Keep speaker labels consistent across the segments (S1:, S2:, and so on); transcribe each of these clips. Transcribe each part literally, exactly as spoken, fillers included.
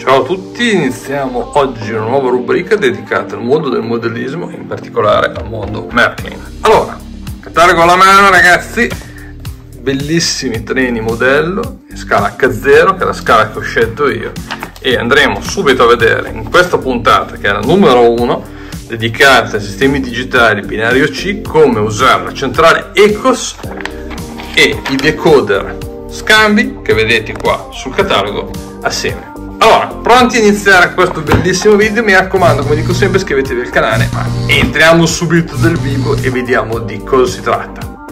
S1: Ciao a tutti, iniziamo oggi una nuova rubrica dedicata al mondo del modellismo, in particolare al mondo Märklin. Allora, catalogo alla mano ragazzi, bellissimi treni modello in scala acca zero, che è la scala che ho scelto io, e andremo subito a vedere in questa puntata, che è la numero uno, dedicata ai sistemi digitali binario C, come usare la centrale ECOS e i decoder scambi che vedete qua sul catalogo assieme. Allora, pronti a iniziare questo bellissimo video? Mi raccomando, come dico sempre, iscrivetevi al canale, ma entriamo subito nel vivo e vediamo di cosa si tratta.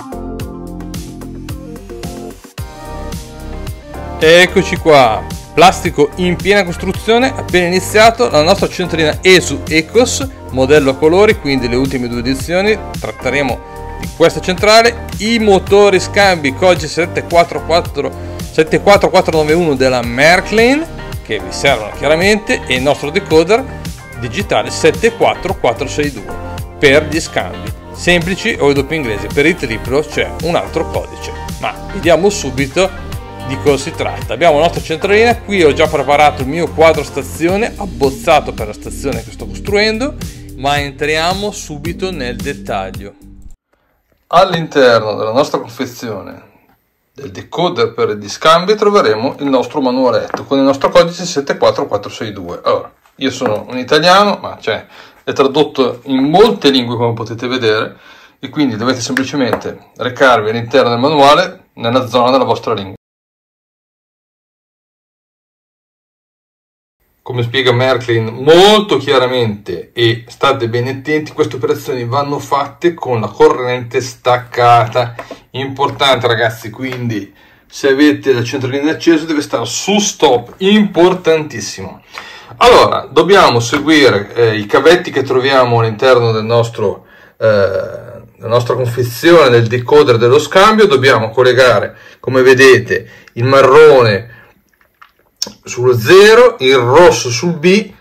S1: Eccoci qua, plastico in piena costruzione, appena iniziato, la nostra centralina ESU ECOS, modello a colori, quindi le ultime due edizioni. Tratteremo di questa centrale, i motori scambi codice sette quattro quattro quattro nove uno della Märklin, che vi servono chiaramente, e il nostro decoder digitale sette quattro quattro sei due per gli scambi semplici o il doppio inglese. Per il triplo c'è un altro codice, ma vediamo subito di cosa si tratta. Abbiamo la nostra centralina, qui ho già preparato il mio quadro stazione abbozzato per la stazione che sto costruendo, ma entriamo subito nel dettaglio. All'interno della nostra confezione del decoder per gli scambi troveremo il nostro manualetto con il nostro codice sette quattro quattro sei due. Allora, io sono un italiano, ma cioè, è tradotto in molte lingue come potete vedere, e quindi dovete semplicemente recarvi all'interno del manuale nella zona della vostra lingua. Come spiega Märklin molto chiaramente, e state bene attenti, queste operazioni vanno fatte con la corrente staccata. Importante ragazzi, quindi se avete la centralina accesa deve stare su stop, importantissimo. Allora, dobbiamo seguire eh, i cavetti che troviamo all'interno del nostro, eh, della nostra confezione del decoder dello scambio. Dobbiamo collegare, come vedete, il marrone sullo zero, il rosso sul B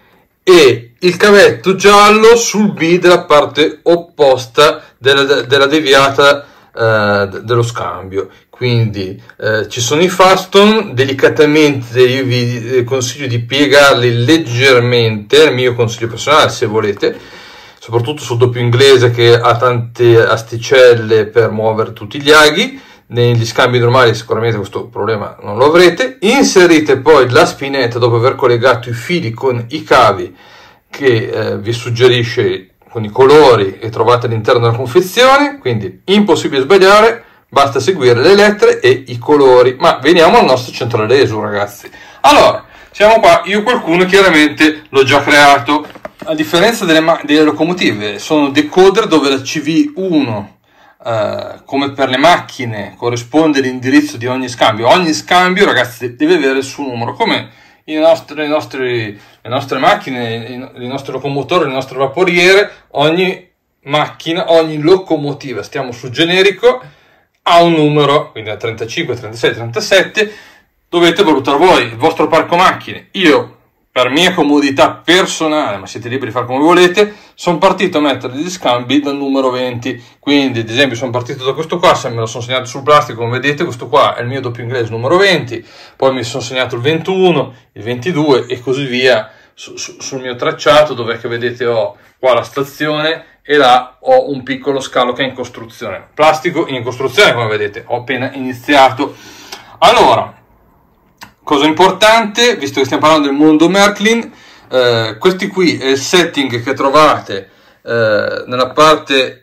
S1: e il cavetto giallo sul B della parte opposta della, della deviata eh, dello scambio. Quindi eh, ci sono i faston, delicatamente io vi consiglio di piegarli leggermente, è il mio consiglio personale se volete, soprattutto sul doppio inglese che ha tante asticelle per muovere tutti gli aghi. Negli scambi normali sicuramente questo problema non lo avrete. Inserite poi la spinetta dopo aver collegato i fili con i cavi che eh, vi suggerisce con i colori e trovate all'interno della confezione, quindi impossibile sbagliare, basta seguire le lettere e i colori. Ma veniamo al nostro centrale ESU ragazzi. Allora, siamo qua, io qualcuno chiaramente l'ho già creato. A differenza delle, delle locomotive, sono decoder dove la C V uno Uh, come per le macchine corrisponde l'indirizzo di ogni scambio. Ogni scambio ragazzi deve avere il suo numero, come i nostri, i nostri, le nostre macchine, i, i nostri locomotori, le nostre vaporiere. Ogni macchina, ogni locomotiva, stiamo sul generico, ha un numero, quindi da trentacinque, trentasei, trentasette. Dovete valutare voi il vostro parco macchine. Io, per mia comodità personale, ma siete liberi di fare come volete, sono partito a mettere gli scambi dal numero venti. Quindi ad esempio sono partito da questo qua, se me lo sono segnato sul plastico come vedete, questo qua è il mio doppio inglese numero venti, poi mi sono segnato il ventuno, il ventidue e così via su, su, sul mio tracciato, dove che vedete ho qua la stazione e là ho un piccolo scalo che è in costruzione, plastico in costruzione come vedete, ho appena iniziato. Allora, cosa importante, visto che stiamo parlando del mondo Märklin, eh, questi qui è il setting che trovate eh, nella parte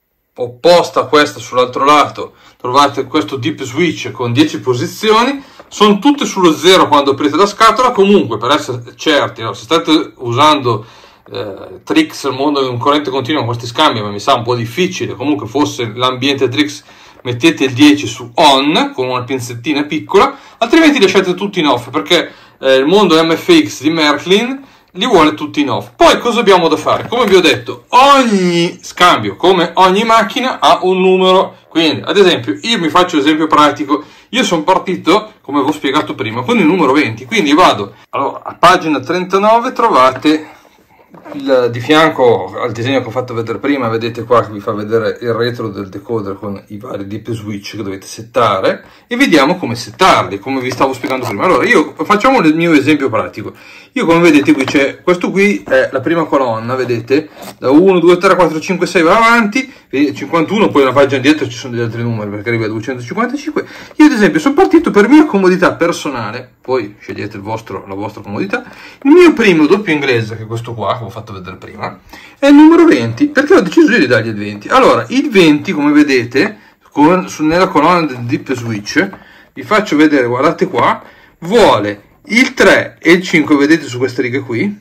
S1: opposta a questa, sull'altro lato, trovate questo deep switch con dieci posizioni, sono tutte sullo zero quando aprite la scatola. Comunque, per essere certi, no, se state usando eh, Trix, il mondo di un corrente continuo con questi scambi, ma mi sa un po' difficile, comunque fosse l'ambiente Trix, mettete il dieci su on con una pinzettina piccola, altrimenti lasciate tutti in off, perché eh, il mondo M F X di Märklin li vuole tutti in off. Poi cosa abbiamo da fare? Come vi ho detto, ogni scambio, come ogni macchina, ha un numero. Quindi ad esempio io mi faccio l'esempio pratico, io sono partito come vi ho spiegato prima con il numero venti, quindi vado, allora, a pagina trentanove trovate il, di fianco al disegno che ho fatto vedere prima, vedete qua che vi fa vedere il retro del decoder con i vari dip switch che dovete settare, e vediamo come settarli, come vi stavo spiegando prima. Allora, io facciamo il mio esempio pratico. Io, come vedete, qui c'è, questo qui è la prima colonna, vedete, da uno, due, tre, quattro, cinque, sei va avanti, cinquantuno, poi una pagina dietro ci sono degli altri numeri perché arriva a duecentocinquantacinque. Io, ad esempio, sono partito per mia comodità personale, poi scegliete il vostro, la vostra comodità. Il mio primo doppio inglese, che è questo qua, che ho fatto vedere prima, è il numero venti, perché ho deciso io di dargli il venti. Allora, il venti, come vedete, con, su, nella colonna del dip switch, vi faccio vedere, guardate qua, vuole il tre e il cinque, vedete su queste righe qui,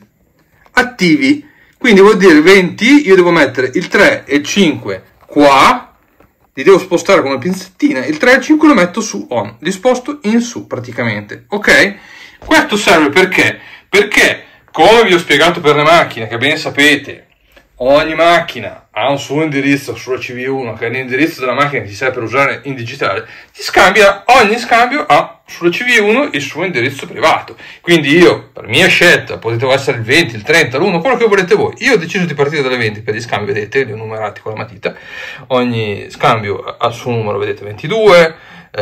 S1: attivi. Quindi vuol dire venti, io devo mettere il tre e il cinque qua, li devo spostare con una pinzettina, il tre e il cinque lo metto su on, li sposto in su praticamente, ok? Questo serve perché? Perché, come vi ho spiegato per le macchine, che ben sapete, ogni macchina ha un suo indirizzo sulla C V uno, che è l'indirizzo della macchina che ti serve per usare in digitale, ti scambia, ogni scambio ha sulla C V uno il suo indirizzo privato. Quindi io, per mia scelta, potete essere il venti, il trenta, l'uno, quello che volete voi. Io ho deciso di partire dalle venti per gli scambi, vedete, li ho numerati con la matita. Ogni scambio ha il suo numero, vedete, ventidue,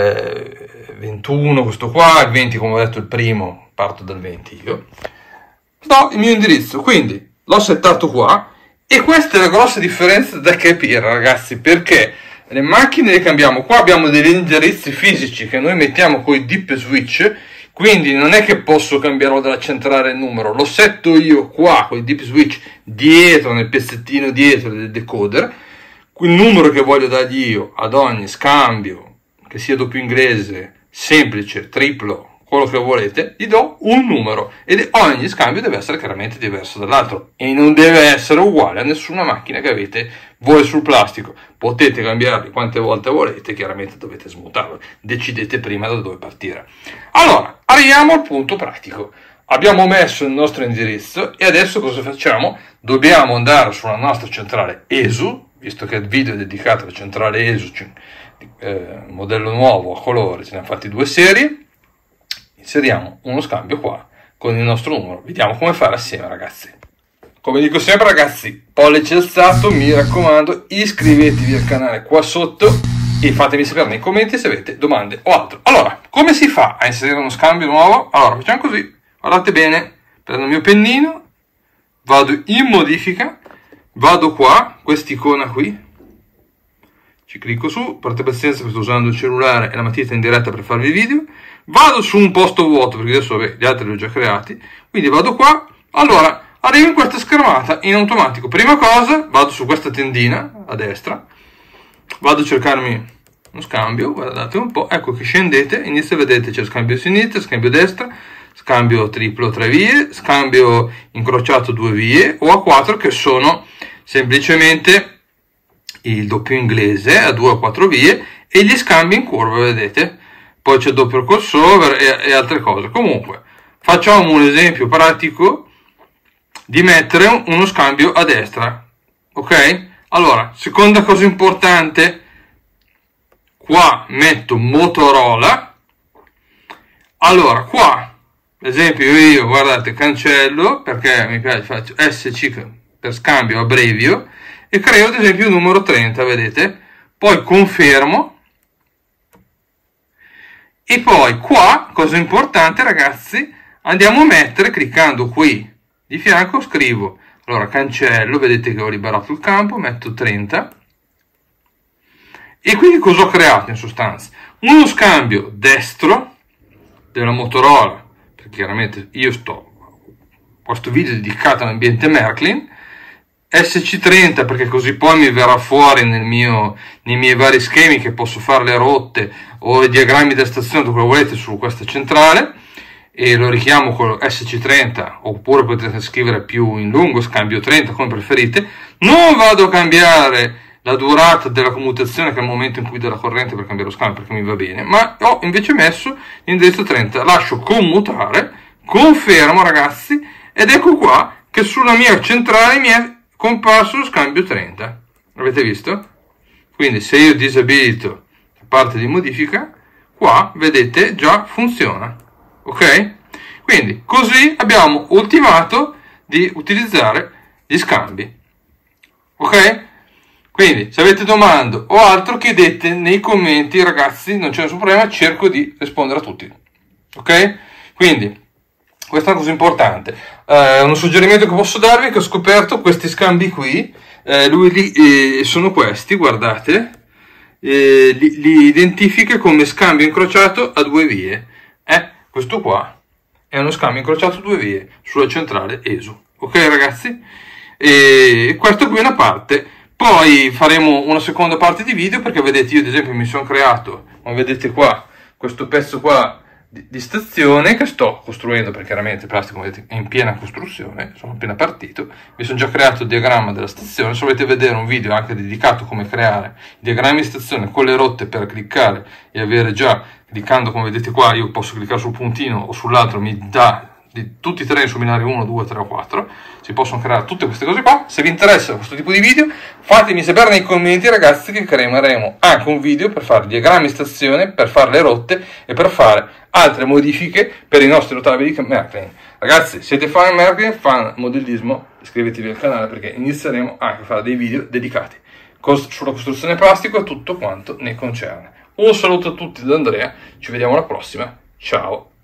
S1: eh, ventuno, questo qua, il venti, come ho detto, il primo, parto dal venti io. Do il mio indirizzo, quindi l'ho settato qua. E questa è la grossa differenza da capire, ragazzi, perché le macchine le cambiamo. Qua abbiamo degli indirizzi fisici che noi mettiamo con i dip switch, quindi non è che posso cambiarlo dalla centrale il numero, lo setto io qua con i dip switch dietro, nel pezzettino dietro del decoder, il numero che voglio dargli io ad ogni scambio, che sia doppio inglese, semplice, triplo, quello che volete, gli do un numero, ed ogni scambio deve essere chiaramente diverso dall'altro e non deve essere uguale a nessuna macchina che avete voi sul plastico. Potete cambiarli quante volte volete, chiaramente dovete smutarlo, decidete prima da dove partire. Allora, arriviamo al punto pratico. Abbiamo messo il nostro indirizzo e adesso cosa facciamo? Dobbiamo andare sulla nostra centrale E S U, visto che il video è dedicato alla centrale E S U, eh, modello nuovo a colore, ce ne hanno fatti due serie. Inseriamo uno scambio qua con il nostro numero, vediamo come fare assieme, ragazzi. Come dico sempre, ragazzi, pollice alzato, mi raccomando, iscrivetevi al canale qua sotto e fatemi sapere nei commenti se avete domande o altro. Allora, come si fa a inserire uno scambio nuovo? Allora, facciamo così, guardate bene, prendo il mio pennino, vado in modifica, vado qua, quest'icona qui, ci clicco su, parte pazienza perché sto usando il cellulare e la matita in diretta per farvi i video, vado su un posto vuoto perché adesso vabbè, gli altri li ho già creati, quindi vado qua, allora arrivo in questa schermata in automatico. Prima cosa vado su questa tendina a destra, vado a cercarmi uno scambio, guardate un po', ecco che scendete, inizio, vedete c'è scambio a sinistra, scambio a destra, scambio triplo tre vie, scambio incrociato due vie o a quattro, che sono semplicemente il doppio inglese a due o quattro vie, e gli scambi in curva, vedete, poi c'è il doppio crossover e, e altre cose. Comunque facciamo un esempio pratico di mettere uno scambio a destra, ok? Allora, seconda cosa importante, qua metto Motorola. Allora qua, ad esempio io, guardate, cancello perché mi piace, faccio S C per scambio abbrevio e creo ad esempio il numero trenta, vedete, poi confermo. E poi qua, cosa importante, ragazzi, andiamo a mettere, cliccando qui di fianco, scrivo, allora cancello, vedete che ho liberato il campo, metto trenta, e quindi cosa ho creato in sostanza? Uno scambio destro della Motorola, perché chiaramente io sto, questo video è dedicato all'ambiente Märklin, S C trenta perché così poi mi verrà fuori nel mio, nei miei vari schemi che posso fare le rotte o i diagrammi della stazione, dove volete, su questa centrale, e lo richiamo con S C trenta, oppure potete scrivere più in lungo, scambio trenta, come preferite. Non vado a cambiare la durata della commutazione, che è il momento in cui do la corrente per cambiare lo scambio, perché mi va bene, ma ho invece messo l'indirizzo trenta, lascio commutare, confermo, ragazzi, ed ecco qua che sulla mia centrale mi è comparso lo scambio trenta. Avete visto? Quindi se io disabilito la parte di modifica, qua vedete già funziona, ok? Quindi così abbiamo ultimato di utilizzare gli scambi. Ok? Quindi se avete domande o altro chiedete nei commenti, ragazzi, non c'è nessun problema, cerco di rispondere a tutti. Ok? Quindi questa è una cosa importante. Eh, un suggerimento che posso darvi è che ho scoperto questi scambi qui, eh, lui li, eh, sono questi, guardate, eh, li, li identifica come scambio incrociato a due vie. Eh, questo qua è uno scambio incrociato a due vie sulla centrale E S U. Ok ragazzi? E questo qui è una parte. Poi faremo una seconda parte di video, perché vedete, io ad esempio mi sono creato, come vedete qua, questo pezzo qua di, di stazione che sto costruendo, perché chiaramente il plastico, come vedete, è in piena costruzione, sono appena partito, mi sono già creato il diagramma della stazione. Se volete vedere un video anche dedicato a come creare i diagrammi di stazione con le rotte per cliccare e avere già, cliccando come vedete qua, io posso cliccare sul puntino o sull'altro, mi dà di tutti i treni su binario uno, due, tre o quattro, si possono creare tutte queste cose qua. Se vi interessa questo tipo di video, fatemi sapere nei commenti, ragazzi, che creeremo anche un video per fare diagrammi stazione, per fare le rotte e per fare altre modifiche per i nostri rotabili Märklin. Ragazzi, siete fan Märklin, fan modellismo, iscrivetevi al canale, perché inizieremo anche a fare dei video dedicati sulla costruzione plastico e tutto quanto ne concerne. Un saluto a tutti da Andrea, ci vediamo alla prossima, ciao!